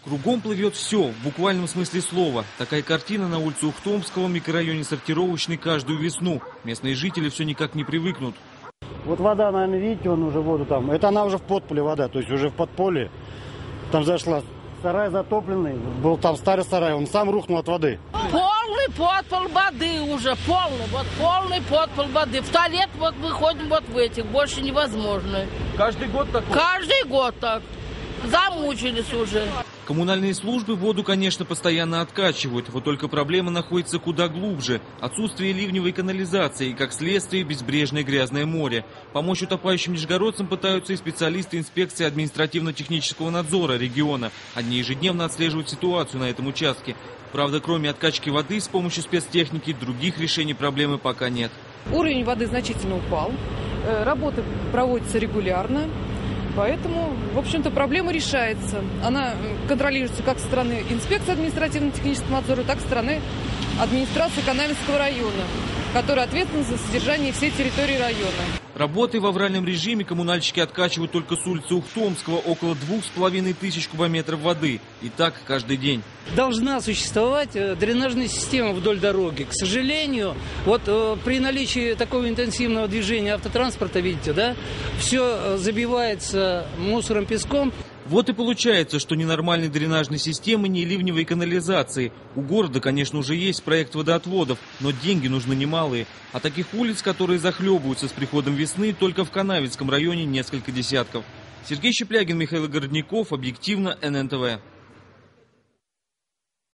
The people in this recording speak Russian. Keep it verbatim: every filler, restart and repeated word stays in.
Кругом плывет все, в буквальном смысле слова. Такая картина на улице Ухтомского, микрорайоне Сортировочной, каждую весну. Местные жители все никак не привыкнут. Вот вода, наверное, видите, он уже воду там. Это она уже в подполе вода, то есть уже в подполе. Там зашла, сарай затопленный, был там старый сарай, он сам рухнул от воды. Полный подпол воды уже, полный, вот полный подпол воды. В туалет вот выходим вот в этих, больше невозможно. Каждый год так? Каждый год так. Замучились уже. Коммунальные службы воду, конечно, постоянно откачивают, вот только проблема находится куда глубже. Отсутствие ливневой канализации и, как следствие, безбрежное грязное море. Помочь утопающим нижегородцам пытаются и специалисты инспекции административно-технического надзора региона. Они ежедневно отслеживают ситуацию на этом участке. Правда, кроме откачки воды с помощью спецтехники, других решений проблемы пока нет. Уровень воды значительно упал, работы проводятся регулярно. Поэтому, в общем-то, проблема решается. Она контролируется как со стороны инспекции административно-технического надзора, так и со стороны администрации Канавинского района, которая ответственна за содержание всей территории района. Работы в авральном режиме коммунальщики откачивают только с улицы Ухтомского около двух с половиной тысяч кубометров воды. И так каждый день. Должна существовать дренажная система вдоль дороги. К сожалению, вот э, при наличии такого интенсивного движения автотранспорта, видите, да, все забивается мусором, песком. Вот и получается, что ни нормальной дренажной системы, ни ливневой канализации. У города, конечно, уже есть проект водоотводов, но деньги нужны немалые. А таких улиц, которые захлебываются с приходом весны, только в Канавинском районе несколько десятков. Сергей Щеплягин, Михаил Городников, объективно, эн эн тэ вэ.